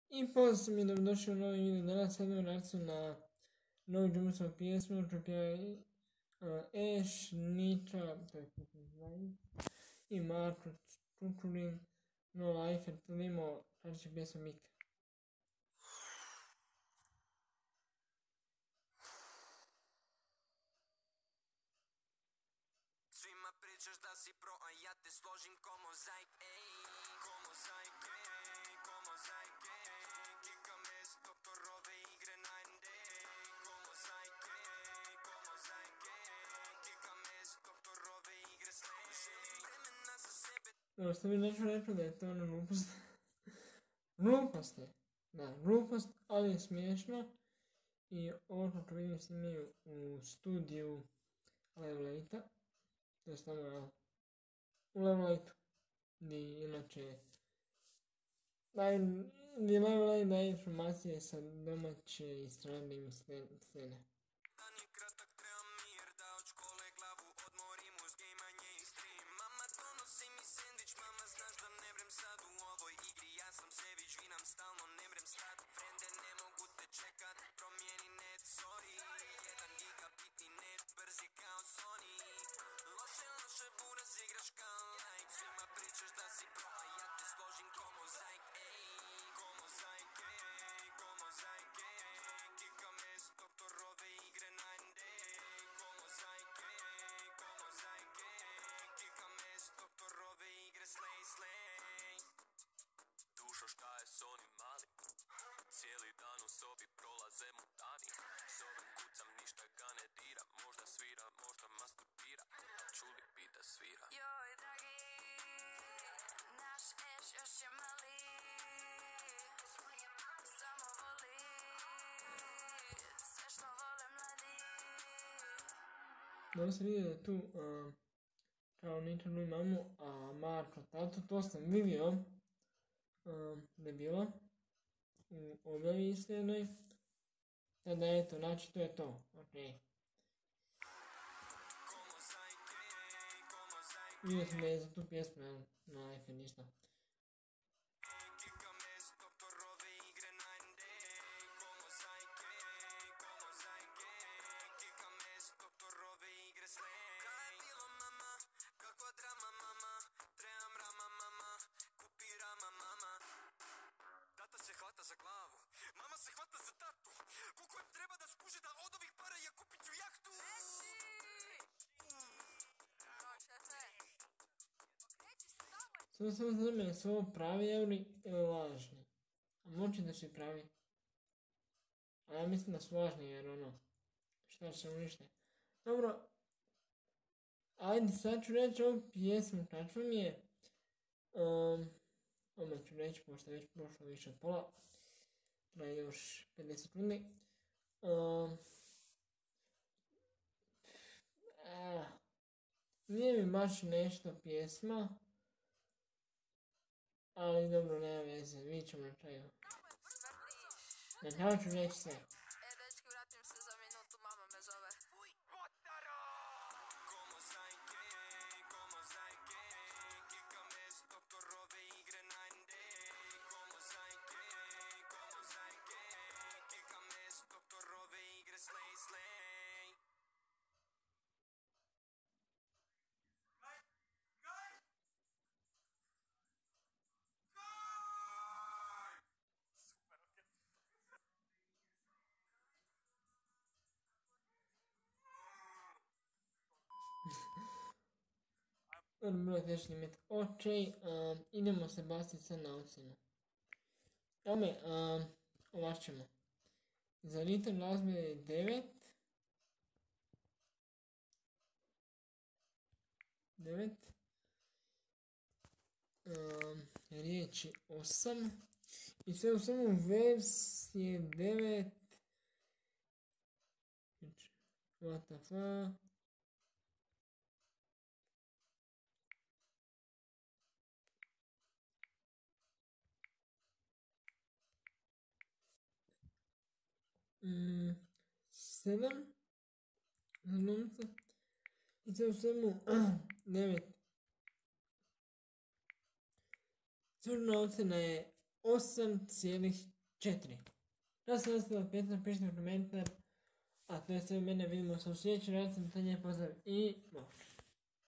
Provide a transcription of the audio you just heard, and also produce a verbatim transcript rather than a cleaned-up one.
I pozdrav mi dobrodošli u novi video. Danas sad imam reakciju na novu Džumbusov pjesmu, što pjeva uh, Eš, Nitra, to je i Marko Čučurin, No Life, to vidimo kada će pjesma Mika. Svima pričaš da si pro, a ja te složim ko mozaik, ej. Ko mozaik, ej, ko mozaik, ej. Kika me s doktorove igre na en de. Ko mozaik, ej, ko mozaik, ej. Kika me s doktorove igre slej. Želim vremena za sebe. Evo što bi neću reći da je to ono glupost. Glupost je. Da, glupost, ali je smiješno. I ovo što vidim snimaju u studiju Levlate-a. To je stvarno u Levlate-u, gdje inače gdje Levlate daje informacije sa domaće i strane scene. Dan je kratak, treba mir, da od škole glavu odmorim uz gejmanje i stream. Mama donosi mi sendvič, mama znaš da ne vrem sad u ovoj igri. Ja sam sević, vinam stalno, ne vrem stat. Frende ne mogu te čekat, promijeni net, sorry. Jedan gigabitni net, brzi kao Sony. Loše, loše, buraz igraš kao like. Svima pričaš da si pro, a ja te složim ko mozaik, ej. Ko mozaik, ej, ko mozaik, ej. Kika me s doktorove igre na en de. Ko mozaik, ej, ko mozaik, ej. Kika me s doktorove igre slej, slej. Dušo, šta je s onim malim? Cijeli dan u sobi prolaze mu dani. Zovem, kucam, ništa ga ne dira. Možda svira, možda masturbira. Čuli bi da svira. Joj, dragi, naš Eš još je mali. Samo voli sve što vole mladi. Dobro se vidi da je tu uh, kao Nitro imamo, a Marko tato, to sam vidio uh, da je bilo u objavi isljednoj. Tada eto, znači to je to, okej. Okay. Vidio sam da je za tu pjesmu, jel, na life ništa. Tata se hvata za glavu, mama se hvata za tatu. Koliko im treba da skuže da od ovih para ja kupit ću jahtu. Reši! Samo samo znam je su ovo pravi euri ili lažni. A moći da su pravi. A ja mislim da su lažni jer ono, šta se unište. Dobro, ajde sad ću reći ovu pjesmu kakva mi je. Um, Odmah ću reći, pošto je već prošlo više od pola. Traje još pedeset sekundi. Um, ah, nije mi baš nešto pjesma. Ali dobro, nema veze, vidit ćemo na kraju. Na kraju ću reći sve. E, dečki, vratim se za minutu, mama me zove. Fuj, Votaro! Ko mozaik, ej, ko mozaik, ej. Kika me s doktorove igre na en de. Ko mozaik, ej, ko mozaik, ej. Kika me s doktorove igre slej, slej. Dobro, bilo je teško imati očaj. Um, idemo se baciti sad na ocjenu. Evo me, um, ovako ćemo. Za ritam glazbe je devet. devet. Um, riječi osam. I sve u svemu vers je devet. What the fuck? Mm, sedam za glumca i sve u svemu devet. Crna ocjena je osam cijelih četiri. Da se ostalo petnaest, pišite komentar. A to je sve mene, vidimo se u sljedećoj reakciji, to je pozdrav i bok.